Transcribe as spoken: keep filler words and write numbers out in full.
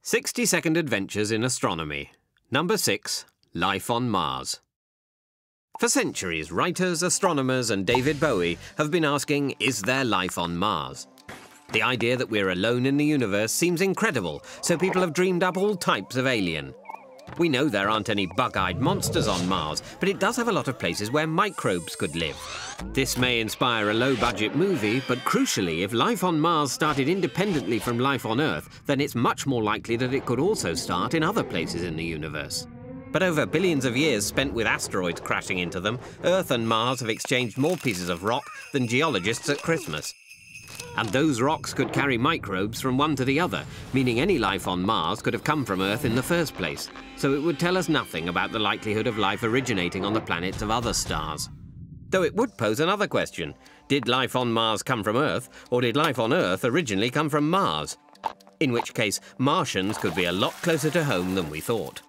sixty second Adventures in Astronomy. Number six. Life on Mars. For centuries, writers, astronomers and David Bowie have been asking, is there life on Mars? The idea that we're alone in the universe seems incredible, so people have dreamed up all types of alien. We know there aren't any bug-eyed monsters on Mars, but it does have a lot of places where microbes could live. This may inspire a low-budget movie, but crucially, if life on Mars started independently from life on Earth, then it's much more likely that it could also start in other places in the universe. But over billions of years spent with asteroids crashing into them, Earth and Mars have exchanged more pieces of rock than geologists at Christmas. And those rocks could carry microbes from one to the other, meaning any life on Mars could have come from Earth in the first place. So it would tell us nothing about the likelihood of life originating on the planets of other stars. Though it would pose another question. Did life on Mars come from Earth, or did life on Earth originally come from Mars? In which case, Martians could be a lot closer to home than we thought.